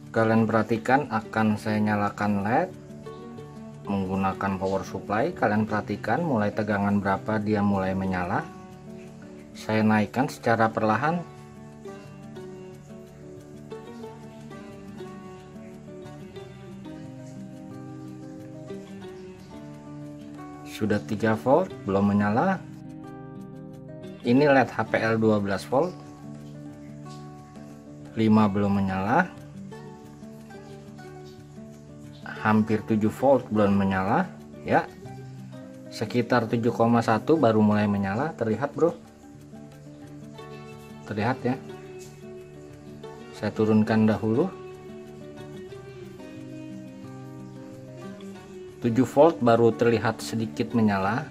Kalian perhatikan, akan saya nyalakan LED menggunakan power supply. Kalian perhatikan mulai tegangan berapa dia mulai menyala. Saya naikkan secara perlahan. Sudah 3 volt, belum menyala. Ini LED HPL 12 volt, 5 belum menyala. Hampir 7 volt belum menyala ya. Sekitar 7,1 baru mulai menyala. Terlihat bro, terlihat ya. Saya turunkan dahulu. 7 volt baru terlihat sedikit menyala.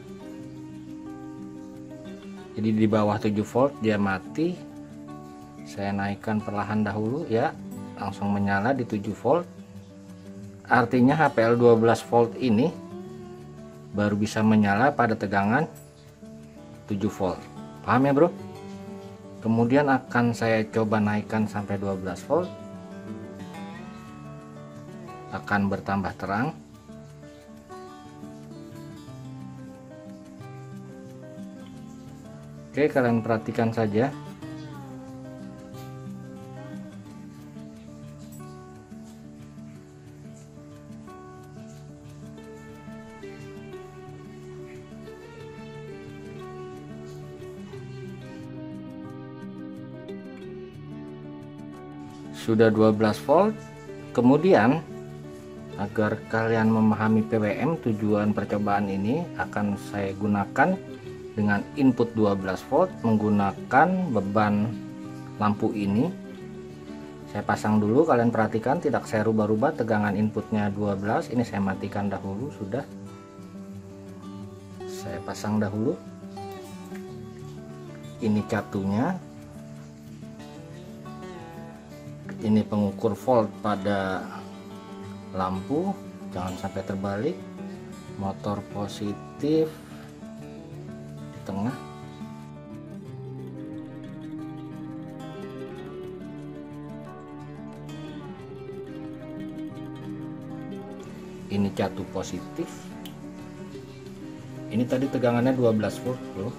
Jadi di bawah 7 volt dia mati. Saya naikkan perlahan dahulu ya, langsung menyala di 7 volt. Artinya HPL 12 volt ini baru bisa menyala pada tegangan 7 volt. Paham ya bro? Kemudian akan saya coba naikkan sampai 12 volt. Akan bertambah terang. Oke, kalian perhatikan saja. Sudah 12 volt. Kemudian agar kalian memahami PWM, tujuan percobaan ini akan saya gunakan dengan input 12 volt menggunakan beban lampu ini. Saya pasang dulu, kalian perhatikan tidak saya rubah-rubah, tegangan inputnya 12. Ini saya matikan dahulu, sudah saya pasang dahulu. Ini catunya. Ini pengukur volt pada lampu, jangan sampai terbalik. Motor positif di tengah. Ini catu positif. Ini tadi tegangannya 12 volt bro.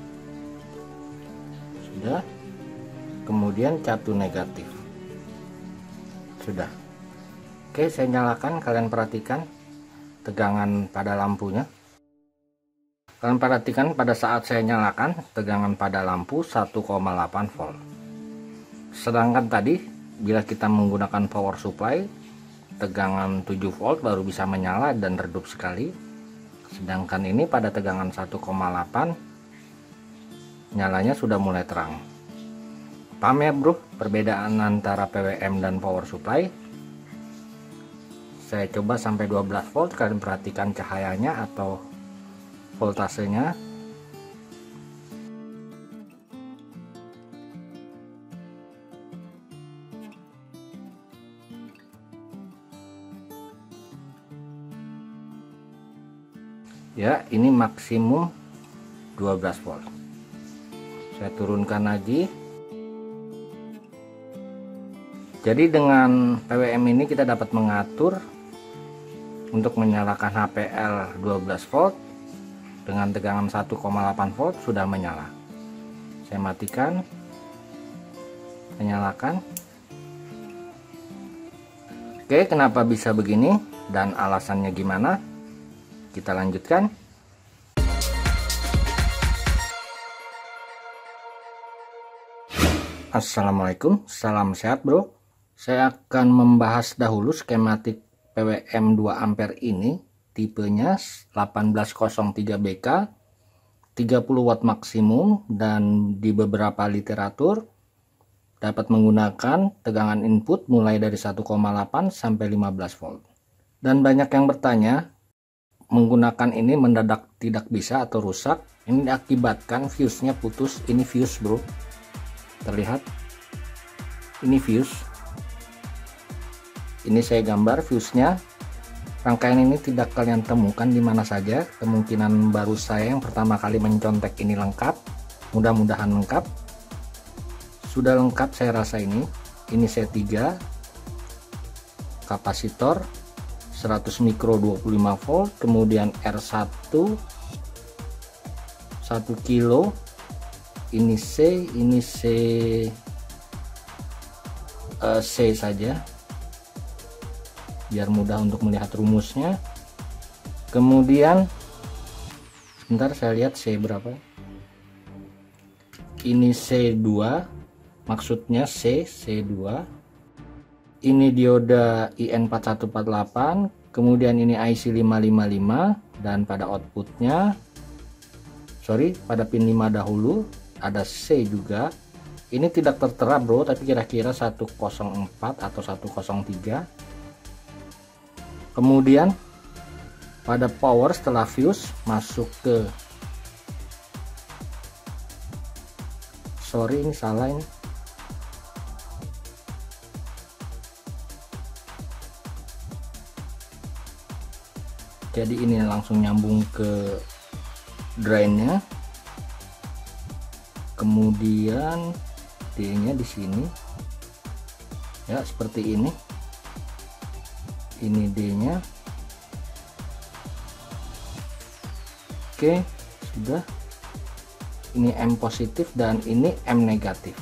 Sudah. Kemudian catu negatif. Sudah. Oke, saya nyalakan, kalian perhatikan tegangan pada lampunya. Kalian perhatikan pada saat saya nyalakan tegangan pada lampu 1,8 volt. Sedangkan tadi bila kita menggunakan power supply tegangan 7 volt baru bisa menyala dan redup sekali. Sedangkan ini pada tegangan 1,8 nyalanya sudah mulai terang. Paham ya bro perbedaan antara PWM dan power supply? Saya coba sampai 12 volt, kalian perhatikan cahayanya atau voltasenya. Ya, ini maksimum 12 volt. Saya turunkan lagi. Jadi dengan PWM ini kita dapat mengatur untuk menyalakan HPL 12 volt dengan tegangan 1,8 volt sudah menyala. Saya matikan, menyalakan. Oke, kenapa bisa begini dan alasannya gimana? Kita lanjutkan. Assalamualaikum, salam sehat bro. Saya akan membahas dahulu skematik PWM 2 ampere ini. Tipenya 1803BK, 30 watt maksimum, dan di beberapa literatur dapat menggunakan tegangan input mulai dari 1,8 sampai 15 volt. Dan banyak yang bertanya, menggunakan ini mendadak tidak bisa atau rusak. Ini diakibatkan fuse-nya putus. Ini fuse bro, terlihat ini fuse. Ini saya gambar fuse-nya. Rangkaian ini tidak kalian temukan di mana saja. Kemungkinan baru saya yang pertama kali mencontek ini lengkap. Mudah-mudahan lengkap. Sudah lengkap saya rasa ini. Ini C3. kapasitor 100 mikro 25 volt, kemudian R1 1 kilo, ini C saja biar mudah untuk melihat rumusnya. Kemudian sebentar saya lihat C berapa, ini C2, maksudnya C2. Ini dioda IN4148, kemudian ini IC 555, dan pada outputnya, pada pin 5 dahulu ada C juga. Ini tidak tertera bro, tapi kira-kira 104 atau 103. Kemudian pada power setelah fuse masuk ke, ini salah ini. Jadi ini langsung nyambung ke drainnya, kemudian D-nya di sini ya, seperti ini. Ini D-nya. Oke, sudah. Ini M positif dan ini M negatif.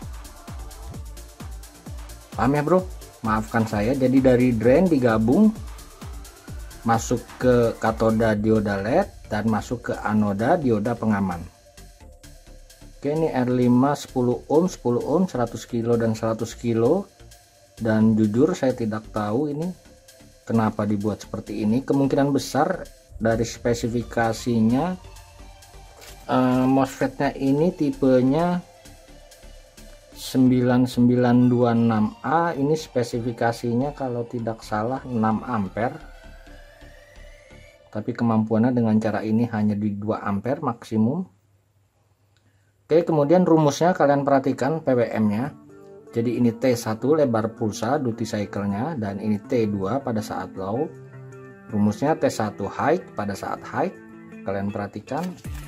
Paham ya bro? Maafkan saya, jadi dari drain digabung masuk ke katoda dioda LED dan masuk ke anoda dioda pengaman. Oke, ini R5 10 ohm 100 kilo dan 100 kilo, dan jujur saya tidak tahu ini kenapa dibuat seperti ini. Kemungkinan besar dari spesifikasinya MOSFET-nya ini tipenya 9926A, ini spesifikasinya kalau tidak salah 6 ampere, tapi kemampuannya dengan cara ini hanya di 2 ampere maksimum. Oke, kemudian rumusnya kalian perhatikan PWM nya. Jadi ini T1 lebar pulsa duty cycle-nya, dan ini T2 pada saat low. Rumusnya T1 high pada saat high, kalian perhatikan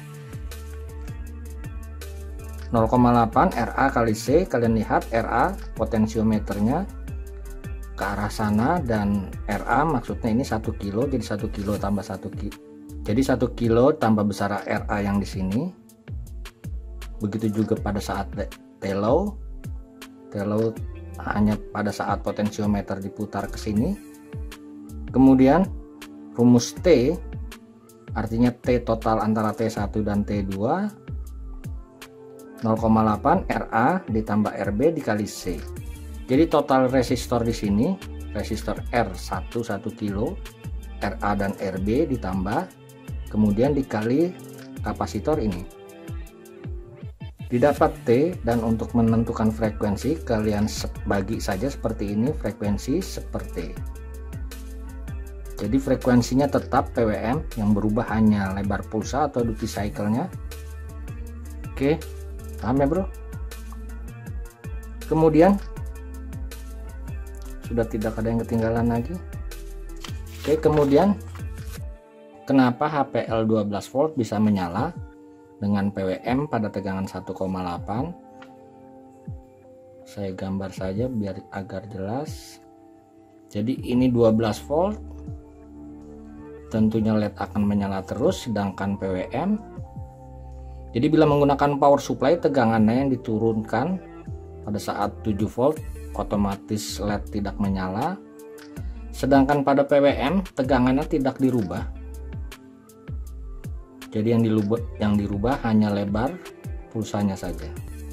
0,8 RA kali C. Kalian lihat RA potensiometernya ke arah sana, dan RA maksudnya ini 1 kilo, jadi 1 kilo tambah 1 kilo, jadi 1 kilo tambah besar RA yang di sini. Begitu juga pada saat T-low hanya pada saat potensiometer diputar ke sini. Kemudian rumus T artinya T total antara T1 dan T2 0,8 RA ditambah RB dikali C. Jadi total resistor di sini, resistor R1 1 kilo, RA dan RB ditambah, kemudian dikali kapasitor ini. Didapat T, dan untuk menentukan frekuensi kalian bagi saja seperti ini, frekuensi seperti. Jadi frekuensinya tetap PWM, yang berubah hanya lebar pulsa atau duty cycle-nya. Oke, paham ya bro? Kemudian sudah tidak ada yang ketinggalan lagi. Oke, kemudian kenapa HPL 12 volt bisa menyala dengan PWM pada tegangan 1,8? Saya gambar saja biar agar jelas. Jadi ini 12 volt, tentunya LED akan menyala terus, sedangkan PWM, jadi bila menggunakan power supply, tegangannya yang diturunkan pada saat 7 volt otomatis LED tidak menyala, sedangkan pada PWM tegangannya tidak dirubah. Jadi yang dirubah hanya lebar pulsanya saja.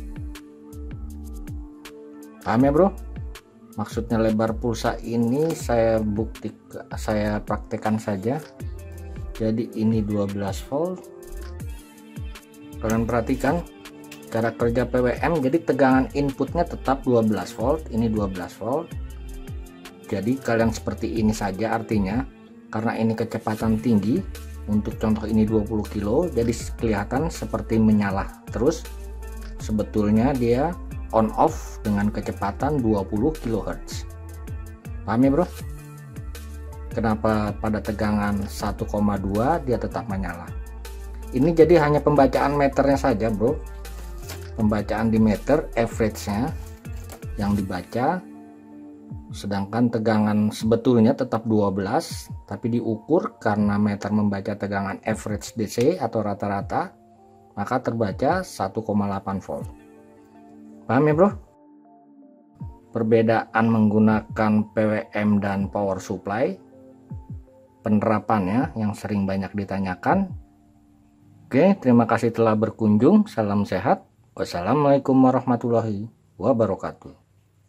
Paham ya bro? Maksudnya lebar pulsa ini saya praktekkan saja. Jadi ini 12 volt. Kalian perhatikan cara kerja PWM, jadi tegangan inputnya tetap 12 volt, ini 12 volt. Jadi kalian seperti ini saja, artinya karena ini kecepatan tinggi, untuk contoh ini 20 kilo, jadi kelihatan seperti menyala terus. Sebetulnya dia on off dengan kecepatan 20 kHz. Paham ya bro? Kenapa pada tegangan 1,2 dia tetap menyala? Ini jadi hanya pembacaan meternya saja bro, pembacaan di meter, average nya yang dibaca. Sedangkan tegangan sebetulnya tetap 12, tapi diukur karena meter membaca tegangan average DC atau rata-rata, maka terbaca 1,8 volt. Paham ya bro? Perbedaan menggunakan PWM dan power supply, penerapannya yang sering banyak ditanyakan. Oke, terima kasih telah berkunjung. Salam sehat. Wassalamualaikum warahmatullahi wabarakatuh.